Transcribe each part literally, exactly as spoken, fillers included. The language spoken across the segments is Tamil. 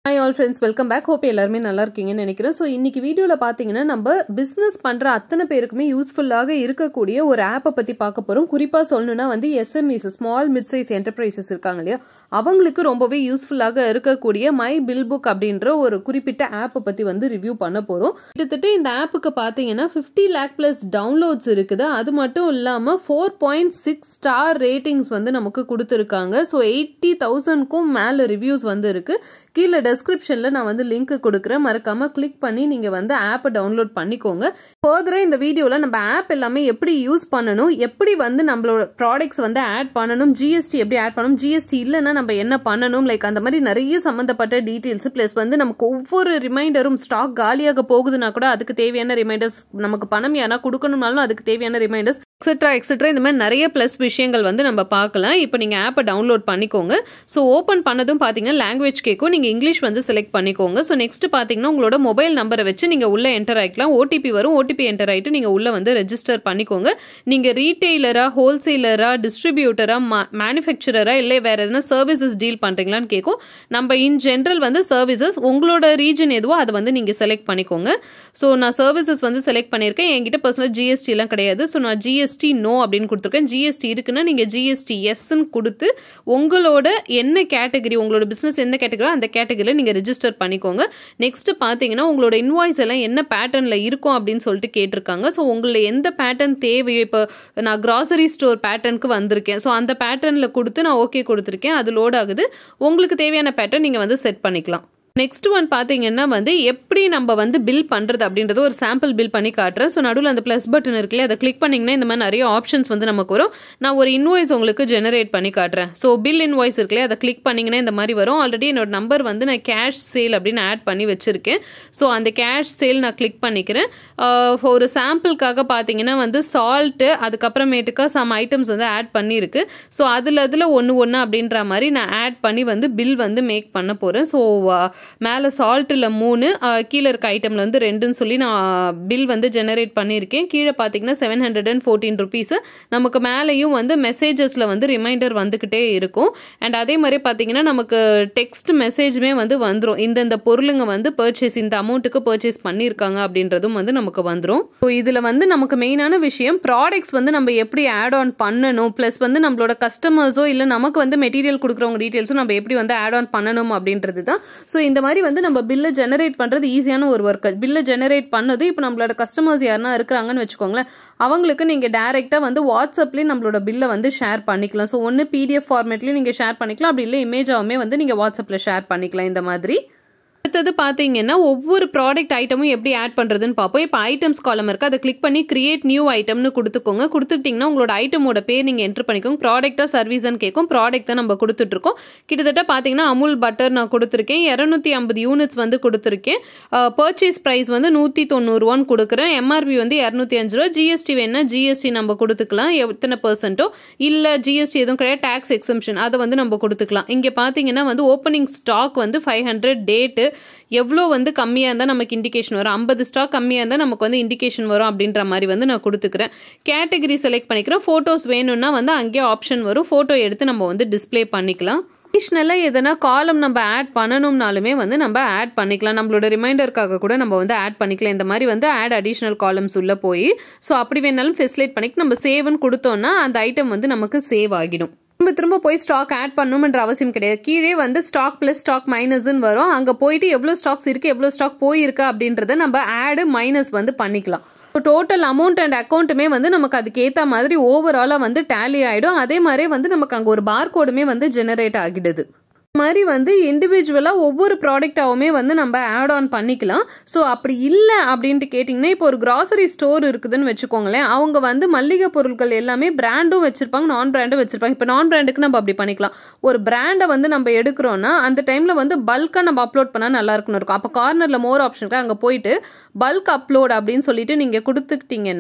Hi all friends, welcome back. Hope எல்லாருமே நல்லா இருக்கீங்கன்னு நினைக்கிறேன். ஸோ இன்னைக்கு வீடியோவில் பார்த்தீங்கன்னா நம்ம பிஸ்னஸ் பண்ணுற அத்தனை பேருக்குமே யூஸ்ஃபுல்லாக இருக்கக்கூடிய ஒரு ஆப்பை பற்றி பார்க்க போகிறோம். குறிப்பாக சொல்லணும்னா வந்து SMEs small mid size enterprises இருக்காங்க இல்லையா, அவங்களுக்கு ரொம்பவே யூஸ்ஃபுல்லாக இருக்கக்கூடிய மை பில் புக் அப்படின்ற ஒரு குறிப்பிட்ட ஆப்பை பற்றி வந்து ரிவ்யூ பண்ண போகிறோம். கிட்டத்தட்ட இந்த ஆப்புக்கு பார்த்தீங்கன்னா ஃபிஃப்டி லேக் பிளஸ் டவுன்லோட்ஸ் இருக்குது. அது மட்டும் இல்லாமல் four point six star ratings வந்து நமக்கு கொடுத்துருக்காங்க. ஸோ எயிட்டி தௌசண்ட்க்கும் மேலே ரிவ்யூஸ் வந்து இருக்கு. கீழே டெஸ்கிரிப்ஷன்ல நான் வந்து லிங்க் கொடுக்குறேன், மறக்காம கிளிக் பண்ணி நீங்க வந்து ஆப்பை டவுன்லோட் பண்ணிக்கோங்க. ஃபர்தரா இந்த வீடியோல நம்ம ஆப் எல்லாமே எப்படி யூஸ் பண்ணணும், எப்படி வந்து நம்மளோட ப்ராடக்ட்ஸ் வந்து ஆட் பண்ணணும், ஜிஎஸ்டி எப்படி ஆட் பண்ணணும், ஜிஎஸ்டி இல்லைன்னா நம்ம என்ன பண்ணணும், லைக் அந்த மாதிரி நிறைய சம்பந்தப்பட்ட டீட்டெயில்ஸ் பிளஸ் வந்து நமக்கு ஒவ்வொரு ரிமைண்டரும் ஸ்டாக் காலியாக போகுதுன்னா கூட அதுக்கு தேவையான ரிமைண்டர்ஸ், நமக்கு பணம் யாரா கொடுக்கணும்னாலும் அதுக்கு தேவையான ரிமைண்டர்ஸ் எக்ஸெட்ரா எக்ஸெட்ரா இந்த மாதிரி நிறைய பிளஸ் விஷயங்கள் வந்து நம்ம பார்க்கலாம். இப்போ நீங்கள் ஆப்பை டவுன்லோட் பண்ணிக்கோங்க. ஸோ ஓப்பன் பண்ணதும் பார்த்தீங்கன்னா லாங்குவேஜ் கேட்கும், நீங்கள் இங்கிலீஷ் வந்து செலக்ட் பண்ணிக்கோங்க. ஸோ நெக்ஸ்ட் பார்த்தீங்கன்னா உங்களோட மொபைல் நம்பரை வச்சு நீங்கள் உள்ளே என்டர் ஆகிக்கலாம். ஓடிபி வரும், ஓடிபி என்டர் ஆகிட்டு நீங்கள் உள்ளே வந்து ரெஜிஸ்டர் பண்ணிக்கோங்க. நீங்கள் ரீட்டெய்லரா, ஹோல்சேலரா, டிஸ்ட்ரிபியூட்டரா, மேனுஃபேக்சரரா, இல்லை வேற எதனா சர்வீசஸ் டீல் பண்ணுறீங்களான்னு கேட்கும். நம்ம இன் ஜென்ரல் வந்து சர்வீசஸ், உங்களோட ரீஜன் எதுவோ அதை வந்து நீங்கள் செலக்ட் பண்ணிக்கோங்க. ஸோ நான் சர்வீசஸ் வந்து செலக்ட் பண்ணியிருக்கேன். என்கிட்ட பர்சனல் ஜிஎஸ்டி எல்லாம் கிடையாது. ஸோ நான் ஜிஎஸ்டி நோ அப்படின்னு கொடுத்துருக்கேன். ஜிஎஸ்டி இருக்குன்னா நீங்க ஜிஎஸ்டி எஸ்ன்னு கொடுத்து உங்களோட என்ன கேட்டகரி, உங்களோட பிசினஸ் என்ன கேட்டகரி அந்த கேட்டகரியில நீங்க ரெஜிஸ்டர் பண்ணிக்கோங்க. நெக்ஸ்ட் பாத்தீங்கன்னா உங்களோட இன்வாய்ஸ் எல்லாம் என்ன பேட்டர்ன்ல இருக்கும் அப்படின்னு சொல்லிட்டு கேட்டிருக்காங்க. ஸோ உங்களுக்கு எந்த பேட்டர்ன் தேவையோ, இப்போ நான் கிராசரி ஸ்டோர் பேட்டர்னுக்கு வந்திருக்கேன். ஸோ அந்த பேட்டர்ன்ல கொடுத்து நான் ஓகே கொடுத்துருக்கேன், அது லோட் ஆகுது. உங்களுக்கு தேவையான பேட்டர்ன் நீங்க வந்து செட் பண்ணிக்கலாம். நெக்ஸ்ட் ஒன் பார்த்தீங்கன்னா வந்து எப்படி நம்ம வந்து பில் பண்ணுறது அப்படின்றது ஒரு சாம்பிள் பில் பண்ணி காட்டுறேன். ஸோ நடுவில் அந்த ப்ளஸ் பட்டன் இருக்குல்ல, அதை கிளிக் பண்ணிங்கன்னா இந்த மாதிரி நிறைய ஆப்ஷன்ஸ் வந்து நமக்கு வரும். நான் ஒரு இன்வாய்ஸ் உங்களுக்கு ஜெனரேட் பண்ணி காட்டுறேன். ஸோ பில் இன்வாய்ஸ் இருக்குல்ல, அதை கிளிக் பண்ணிங்கன்னா இந்த மாதிரி வரும். ஆல்ரெடி என்னோட நம்பர் வந்து நான் கேஷ் சேல் அப்படின்னு ஆட் பண்ணி வச்சுருக்கேன். ஸோ அந்த கேஷ் சேல் நான் கிளிக் பண்ணிக்கிறேன். ஒரு சாம்பிளுக்காக பார்த்தீங்கன்னா வந்து சால்ட்டு, அதுக்கப்புறமேட்டுக்கா சம் ஐட்டம்ஸ் வந்து ஆட் பண்ணியிருக்கு. ஸோ அதில் அதில் ஒன்று ஒன்று அப்படின்ற மாதிரி நான் ஆட் பண்ணி வந்து பில் வந்து மேக் பண்ண போகிறேன். ஸோ மேலே சால்ட்டில் மூணு, கீழே இருக்க ஐட்டமில் வந்து ரெண்டுன்னு சொல்லி நான் பில் வந்து ஜெனரேட் பண்ணியிருக்கேன். கீழே பார்த்தீங்கன்னா seven hundred and fourteen rupees. நமக்கு மேலேயும் வந்து மெசேஜஸில் வந்து ரிமைண்டர் வந்துக்கிட்டே இருக்கும். அண்ட் அதே மாதிரி பார்த்தீங்கன்னா நமக்கு டெக்ஸ்ட் மெசேஜுமே வந்து வந்துடும். இந்தந்த பொருளுங்க வந்து பர்ச்சேஸ், இந்த அமௌண்ட்டுக்கு பர்ச்சேஸ் பண்ணியிருக்காங்க அப்படின்றதும் வந்து நமக்கு வந்துடும். ஸோ இதில் வந்து நமக்கு மெயினான விஷயம் ப்ராடக்ட்ஸ் வந்து நம்ம எப்படி ஆட் ஆன் பண்ணணும், ப்ளஸ் வந்து நம்மளோட கஸ்டமர்ஸோ இல்லை நமக்கு வந்து மெட்டீரியல் கொடுக்குறவங்க டீட்டெயில்ஸும் நம்ம எப்படி வந்து ஆட் ஆன் பண்ணணும் அப்படின்றது தான். ஸோ இந்த மாதிரி வந்து நம்ம பில்லை ஜெனரேட் பண்றது ஈஸியான ஒரு ஒர்க். பில்லை ஜெனரேட் பண்ணது இப்போ நம்மளோட கஸ்டமர்ஸ் யாருன்னா இருக்கிறாங்கன்னு வச்சுக்கோங்களேன், அவங்களுக்கு நீங்க டைரக்டா வந்து வாட்ஸ்அப்லேயே நம்மளோட பில்லை வந்து ஷேர் பண்ணிக்கலாம். ஸோ ஒன்று பிடிஎஃப் ஃபார்மேட்லயும் நீங்க ஷேர் பண்ணிக்கலாம், அப்படி இல்லை இமேஜாவுமே வந்து நீங்க வாட்ஸ்அப்ல ஷேர் பண்ணிக்கலாம் இந்த மாதிரி. அடுத்தது பார்த்தீங்கன்னா ஒவ்வொரு ப்ராடக்ட் ஐட்டமும் எப்படி ஆட் பண்ணுறதுன்னு பார்ப்போம். இப்போ ஐட்டம்ஸ் காலம் இருக்குது, அதை கிளிக் பண்ணி கிரியேட் நியூ ஐட்டம்னு கொடுத்துக்கோங்க. கொடுத்துட்டிங்கன்னா உங்களோட ஐட்டமோட பேர் நீங்கள் என்ட்ரு பண்ணிக்கோங்க. ப்ராடக்டாக சர்வீஸ்ன்னு கேட்கும். ப்ராடக்ட் தான் நம்ம கொடுத்துட்ருக்கோம். கிட்டத்தட்ட பார்த்தீங்கன்னா அமுல் பட்டர் நான் கொடுத்துருக்கேன். இரநூத்தி ஐம்பது யூனிட்ஸ் வந்து கொடுத்துருக்கேன். பர்ச்சேஸ் ப்ரைஸ் வந்து நூற்றி தொண்ணூறுவான்னு கொடுக்குறேன். எம்ஆர்பி வந்து இரநூத்தி அஞ்சு ரூபா. ஜிஎஸ்டி வேணா ஜிஎஸ்டி நம்ம கொடுத்துக்கலாம், எத்தனை பர்சன்ட்டோ. இல்லை ஜிஎஸ்டி எதுவும் கிடையாது, டேக்ஸ் எக்ஸம்ஷன் அதை வந்து நம்ம கொடுத்துக்கலாம். இங்கே பார்த்தீங்கன்னா வந்து ஓப்பனிங் ஸ்டாக் வந்து ஃபைவ் ஹண்ட்ரட், டேட்டு எவ்வளோ வந்து கம்மியாக இருந்தால் நமக்கு இண்டிகேஷன் வரும், ஐம்பது ஸ்டாக் கம்மியாக இருந்தால் நமக்கு வந்து இண்டிகேஷன் வரும் அப்படின்ற மாதிரி வந்து நான் கொடுத்துக்கிறேன். கேட்டகரி செலக்ட் பண்ணிக்கிறேன். ஃபோட்டோஸ் வேணும்னா வந்து அங்கேயே ஆப்ஷன் வரும், ஃபோட்டோ எடுத்து நம்ம வந்து டிஸ்பிளே பண்ணிக்கலாம். அடிஷ்னலாக எதனா காலம் நம்ம ஆட் பண்ணணும்னாலுமே வந்து நம்ம ஆட் பண்ணிக்கலாம். நம்மளோட ரிமைண்டருக்காக கூட நம்ம வந்து ஆட் பண்ணிக்கலாம். இந்த மாதிரி வந்து ஆட் அடிஷ்னல் காலம்ஸ் உள்ள போய் ஸோ அப்படி வேணாலும் ஃபெசிலேட் பண்ணிக்க நம்ம சேவ்னு கொடுத்தோம்னா அந்த ஐட்டம் வந்து நமக்கு சேவ் ஆகிடும். திரும்ப திரும்ப போய் ஸ்டாக் ஆட் பண்ணணும்ன்ற அவசியம் கிடையாது. கீழே வந்து ஸ்டாக் பிளஸ் ஸ்டாக் மைனஸ்ன்னு வரும். அங்கே போயிட்டு எவ்வளோ ஸ்டாக்ஸ் இருக்கு, எவ்வளோ ஸ்டாக் போயிருக்கு அப்படின்றத நம்ம ஆடு மைனஸ் வந்து பண்ணிக்கலாம். டோட்டல் அமௌண்ட் அண்ட் அக்கௌண்ட்டுமே வந்து நமக்கு அதுக்கு ஏற்ற மாதிரி ஓவராலாக வந்து டேலி ஆகிடும். அதே மாதிரி வந்து நமக்கு அங்கே ஒரு பார் கோடுமே வந்து ஜெனரேட் ஆகிடுது. மாதிரி வந்து இண்டிவிஜுவலாக ஒவ்வொரு ப்ராடக்டாகவுமே வந்து நம்ம ஆட் ஆன் பண்ணிக்கலாம். ஸோ அப்படி இல்லை அப்படின்ட்டு கேட்டிங்கன்னா, இப்போ ஒரு கிராசரி ஸ்டோர் இருக்குதுன்னு வச்சுக்கோங்களேன், அவங்க வந்து மல்லிகை பொருட்கள் எல்லாமே பிராண்டும் வச்சிருப்பாங்க, நான் பிராண்டும் வச்சிருப்பாங்க. இப்போ நான் பிராண்டுக்கு நம்ம அப்படி பண்ணிக்கலாம். ஒரு பிராண்டை வந்து நம்ம எடுக்கிறோம்னா அந்த டைமில் வந்து பல்காக நம்ம அப்லோட் பண்ணால் நல்லா இருக்குன்னு இருக்கும். அப்போ கார்னரில் மோர் ஆப்ஷனுக்கு அங்கே போயிட்டு பல்க் அப்லோட் அப்படின்னு சொல்லிட்டு நீங்கள் கொடுத்துக்கிட்டீங்கன்னா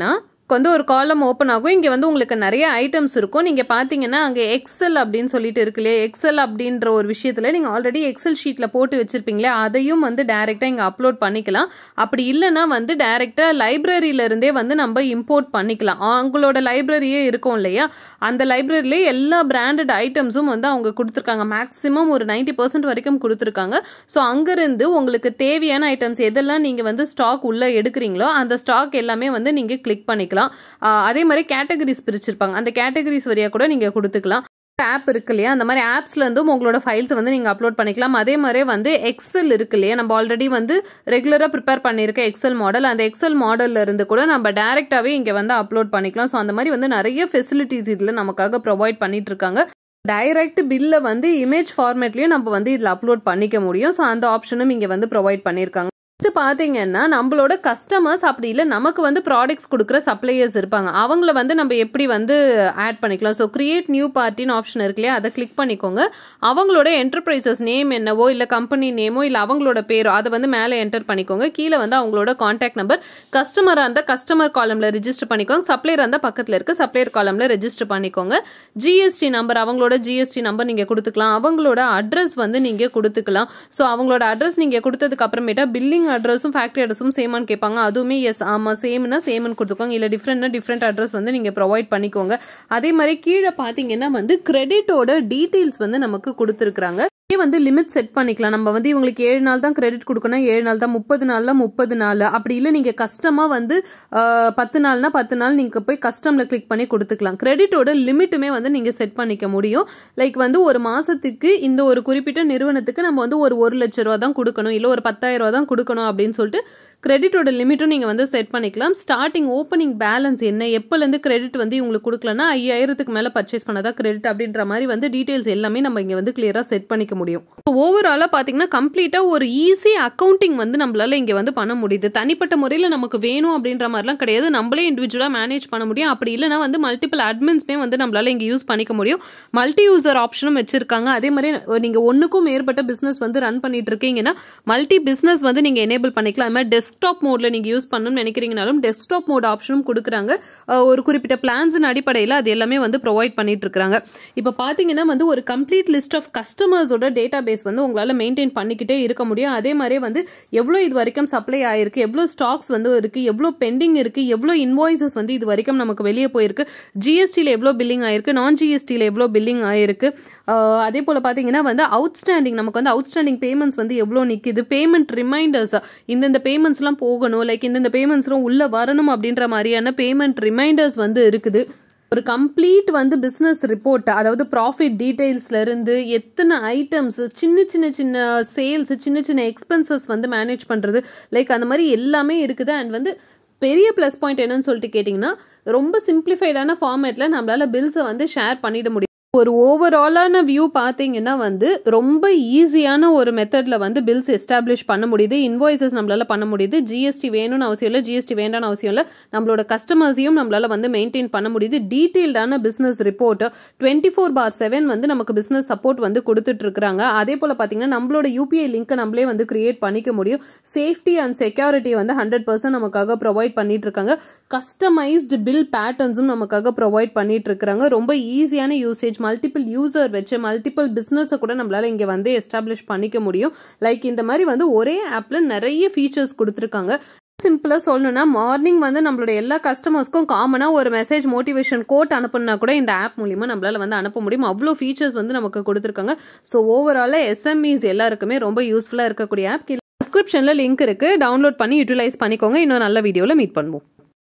வந்து ஒரு காலம் ஓப்பன் ஆகும். இங்க வந்து உங்களுக்கு நிறைய ஐட்டம்ஸ் இருக்கும். நீங்க பாத்தீங்கன்னா அங்க எக்ஸல் அப்படின்னு சொல்லிட்டு இருக்கு இல்லையா, எக்ஸல் அப்படின்ற ஒரு விஷயத்துல நீங்க ஆல்ரெடி எக்ஸல் ஷீட்ல போட்டு வச்சிருப்பீங்களே, அதையும் வந்து டைரக்டா இங்க அப்லோட் பண்ணிக்கலாம். அப்படி இல்லைன்னா வந்து டைரக்டா லைப்ரரியில இருந்தே வந்து நம்ம இம்போர்ட் பண்ணிக்கலாம். அவங்களோட லைப்ரரியே இருக்கும் இல்லையா, அந்த லைப்ரரியிலே எல்லா பிராண்டட் ஐட்டம்ஸும் வந்து அவங்க கொடுத்துருக்காங்க. மேக்ஸிமம் ஒரு நைன்டி பர்சன்ட் வரைக்கும் கொடுத்துருக்காங்க. ஸோ அங்கிருந்து உங்களுக்கு தேவையான ஐட்டம்ஸ் எதெல்லாம் நீங்க வந்து ஸ்டாக் உள்ள எடுக்கிறீங்களோ அந்த ஸ்டாக் எல்லாமே வந்து நீங்க கிளிக் பண்ணிக்கலாம். அதே மாதிரி கேட்டகரிஸ் பிரிச்சிருப்பாங்க, அந்த கேட்டகரிஸ் வழியா கூட நீங்க கொடுத்துக்கலாம். ஆப் இருக்கு இல்லையா, அந்த மாதிரி ஆப்ஸ்ல இருந்தும் உங்களோட ஃபைல்ஸ் வந்து நீங்க அப்லோட் பண்ணிக்கலாம். அதே மாதிரி வந்து எக்ஸல் இருக்கு இல்லையா, நம்ம ஆல்ரெடி வந்து ரெகுலரா ப்ரிப்பேர் பண்ணிருக்க எக்ஸல் மாடல், அந்த எக்ஸல் மாடல்ல இருந்து கூட நம்ம டைரக்டாவே இங்க வந்து அப்லோட் பண்ணிக்கலாம். ஸோ அந்த மாதிரி வந்து நிறைய ஃபெசிலிட்டிஸ் இதுல நமக்காக ப்ரொவைட் பண்ணிட்டு இருக்காங்க. டைரக்ட் பில்ல வந்து இமேஜ் ஃபார்மேட்லயும் நம்ம வந்து இதுல அப்லோட் பண்ணிக்க முடியும். ஸோ அந்த ஆப்ஷனும் இங்க வந்து ப்ரொவைட் பண்ணிருக்காங்க. பாத்தீங்கன்னா நம்மளோட கஸ்டமர்ஸ் அப்படி இல்லை நமக்கு வந்து ப்ராடக்ட்ஸ் கொடுக்குற சப்ளையர்ஸ் இருப்பாங்க, அவங்கள வந்து நம்ம எப்படி வந்து ஆட் பண்ணிக்கலாம். ஸோ கிரியேட் நியூ பார்ட்டின்னு ஆப்ஷன் இருக்கு இல்லையா, அதை கிளிக் பண்ணிக்கோங்க. அவங்களோட என்டர்பிரைசஸ் நேம் என்னவோ இல்லை கம்பெனி நேமோ இல்லை அவங்களோட பேரோ அதை வந்து மேலே என்டர் பண்ணிக்கோங்க. கீழே வந்து அவங்களோட கான்டாக்ட் நம்பர், கஸ்டமராக இருந்தால் கஸ்டமர் காலம்ல ரெஜிஸ்டர் பண்ணிக்கோங்க, சப்ளையர் இருந்தால் பக்கத்தில் இருக்க சப்ளையர் காலம்ல ரெஜிஸ்டர் பண்ணிக்கோங்க. ஜிஎஸ்டி நம்பர், அவங்களோட ஜிஎஸ்டி நம்பர் நீங்க கொடுத்துக்கலாம். அவங்களோட அட்ரஸ் வந்து நீங்க கொடுத்துக்கலாம். ஸோ அவங்களோட அட்ரஸ் நீங்க கொடுத்ததுக்கு அப்புறமேட்டா பில்லிங் அட்ரஸும் ஃபேக்டரி அட்ரஸும் சேமான்னு கேட்பாங்க. அதுவுமே எஸ் ஆமா சேம்னா சேம்னு கொடுத்துக்கோங்க, இல்ல டிஃப்ரெண்ட்னா டிஃப்ரெண்ட் அட்ரஸ் வந்து நீங்க ப்ரொவைட் பண்ணிக்கோங்க. அதே மாதிரி கீழே பாத்தீங்கன்னா வந்து கிரெடிட்டோட டீடைல்ஸ் வந்து நமக்கு கொடுத்துருக்காங்க. வந்து லிமிட் செட் பண்ணிக்கலாம். நம்ம வந்து இவங்களுக்கு ஏழு நாள் தான் கிரெடிட் கொடுக்கணும், ஏழு நாள் தான், முப்பது நாள்ல முப்பது நாள், அப்படி இல்லை நீங்க கஸ்டமா வந்து பத்து நாள்னா பத்து நாள் நீங்க போய் கஸ்டம்ல கிளிக் பண்ணி கொடுத்துக்கலாம். கிரெடிட்டோட லிமிட்டுமே வந்து நீங்க செட் பண்ணிக்க முடியும். லைக் வந்து ஒரு மாசத்துக்கு இந்த ஒரு குறிப்பிட்ட நிறுவனத்துக்கு நம்ம வந்து ஒரு ஒரு லட்சம் ரூபா தான் கொடுக்கணும், இல்ல ஒரு பத்தாயிரம் ரூபா தான் கொடுக்கணும் அப்படின்னு சொல்லிட்டு கிரெடிட்டோட லிமிட்டும் நீங்க வந்து செட் பண்ணிக்கலாம். ஸ்டார்டிங் ஓப்பனிங் பேலன்ஸ் என்ன, எப்பல இருந்து கிரெடிட் வந்து உங்களுக்கு கொடுக்கலன்னா ஐயாயிரத்துக்கு மேல பர்ச்சேஸ் பண்ணாதான் கிரெடிட் அப்படின்ற மாதிரி வந்து டீடைல்ஸ் எல்லாமே நம்ம இங்க வந்து கிளியரா செட் பண்ணிக்க முடியும். ஓவராலா பாத்தீங்கன்னா கம்ப்ளீட்டா ஒரு ஈஸி அக்கௌண்டிங் வந்து நம்மளால இங்க வந்து பண்ண முடியுது. தனிப்பட்ட முறையில நமக்கு வேணும் அப்படின்ற மாதிரிலாம் கிடையாது, நம்மளே இண்டிவிஜுவலா மேனேஜ் பண்ண முடியும். அப்படி இல்லைன்னா வந்து மல்டிபிள் அட்மின்ஸ்மே வந்து நம்மளால இங்க யூஸ் பண்ணிக்க முடியும். மல்டி யூசர் ஆப்ஷனும் வச்சிருக்காங்க. அதே மாதிரி நீங்க ஒன்னுக்கும் மேற்பட்ட பிசினஸ் வந்து ரன் பண்ணிட்டு இருக்கீங்கன்னா மல்டி பிசினஸ் வந்து நீங்க எனேபிள் பண்ணிக்கலாம். அது மாதிரி டெஸ்க்டாப் மோட்ல நீங்க யூஸ் பண்ணணும்னு நினைக்கிறீங்கனாலும் டெஸ்க்டாப் மோட் ஆப்ஷனும் கொடுக்குறாங்க. ஒரு குறிப்பிட்ட பிளான்ஸின் அடிப்படையில் அது எல்லாமே வந்து ப்ரொவைட் பண்ணிட்டு இருக்காங்க. இப்போ பாத்தீங்கன்னா வந்து ஒரு கம்ப்ளீட் லிஸ்ட் ஆஃப் கஸ்டமர்ஸோட டேட்டா பேஸ் வந்து உங்களால மெயின்டைன் பண்ணிக்கிட்டே இருக்க முடியும். அதே மாதிரி வந்து எவ்வளவு இது வரைக்கும் சப்ளை ஆயிருக்கு, எவ்வளவு ஸ்டாக்ஸ் வந்து இருக்கு, எவ்வளவு பெண்டிங் இருக்கு, எவ்வளவு இன்வாய்சஸ் வந்து இது வரைக்கும் நமக்கு வெளியே போயிருக்கு, ஜிஎஸ்டில எவ்வளவு பில்லிங் ஆயிருக்கு, நான் ஜிஎஸ்டில எவ்வளவு பில்லிங் ஆயிருக்கு, அதே போல பாத்தீங்கன்னா வந்து அவுட்ஸ்டாண்டிங் நமக்கு வந்து அவுட்ஸ்டாண்டிங் பேமெண்ட்ஸ் வந்து எவ்வளவு நிக்குது, பேமெண்ட் ரிமைண்டர்ஸ் இந்த பேமெண்ட்ஸ் எல்லாம் போகணும், லைக் இந்த பேமெண்ட்ஸ் உள்ள வரணும் அப்படின்ற மாதிரியான பேமெண்ட் ரிமைண்டர்ஸ் வந்து இருக்குது. ஒரு கம்ப்ளீட் வந்து பிசினஸ் ரிப்போர்ட், அதாவது ப்ராஃபிட் டீடைல்ஸ்ல இருந்து எத்தனை ஐட்டம்ஸ், சின்ன சின்ன சின்ன சேல்ஸ், சின்ன சின்ன எக்ஸ்பென்சஸ் வந்து மேனேஜ் பண்றது, லைக் அந்த மாதிரி எல்லாமே இருக்குது. அண்ட் வந்து பெரிய பிளஸ் பாயிண்ட் என்னன்னு சொல்லிட்டு கேட்டீங்கன்னா ரொம்ப சிம்பிளிஃபைடான ஃபார்மேட்ல நம்மளால பில்ஸை வந்து ஷேர் பண்ணிட முடியும். ஒரு ஓவராலான வியூ பாத்தீங்கன்னா வந்து ரொம்ப ஈஸியான ஒரு மெத்தட்ல வந்து பில்ஸ் எஸ்டாப்ளிஷ் பண்ண முடியுது, இன்வாய்சஸ் நம்மளால பண்ண முடியுது. ஜிஎஸ்டி வேணும்னு அவசியம் இல்லை, ஜிஎஸ்டி வேண்டாம்னு அவசியம் இல்லை, நம்மளோட கஸ்டமர்ஸையும் நம்மளால வந்து மெயின்டைன் பண்ண முடியுது. டீடைல்டான business report twenty four by seven வந்து நமக்கு பிசினஸ் சப்போர்ட் வந்து கொடுத்துட்டு இருக்காங்க. அதே போல பாத்தீங்கன்னா நம்மளோட யூபிஐ லிங்க் நம்மளே வந்து கிரியேட் பண்ணிக்க முடியும். சேஃப்டி அண்ட் செக்யூரிட்டி வந்து ஹண்ட்ரட் பர்சன்ட் நமக்காக ப்ரொவைட் பண்ணிட்டு இருக்காங்க. கஸ்டமைஸ்டு பில் பேட்டர்ன்ஸும் நமக்காக ப்ரொவைட் பண்ணிட்டு இருக்காங்க. ரொம்ப ஈஸியான யூசேஜ், மல்டிபிள் யூசர் வச்சு மல்டிபிள் பிசினஸ் கூட நம்மளால இங்க வந்து எஸ்டாப்ளிஷ் பண்ணிக்க முடியும். லைக் இந்த மாதிரி வந்து ஒரே ஆப்ல நிறைய ஃபீச்சர்ஸ் கொடுத்துருக்காங்க. சிம்பிளா சொல்லணும்னா மார்னிங் வந்து நம்மளோட எல்லா கஸ்டமர்ஸ்க்கும் காமனா ஒரு மெசேஜ் மோட்டிவேஷன் கோட் அனுப்புனா கூட இந்த ஆப் மூலியமா நம்மளால வந்து அனுப்ப முடியும். அவ்வளோ ஃபீச்சர்ஸ் வந்து நமக்கு கொடுத்துருக்காங்க. ஸோ ஓவராலா எஸ்எம்இஸ் எல்லாருக்குமே ரொம்ப யூஸ்ஃபுல்லா இருக்கக்கூடிய ஆப். டிஸ்கிரிப்ஷன்ல லிங்க் இருக்கு, டவுன்லோட் பண்ணி யூட்டிலைஸ் பண்ணிக்கோங்க. இன்னும் நல்ல வீடியோல மீட் பண்ணுவோம்.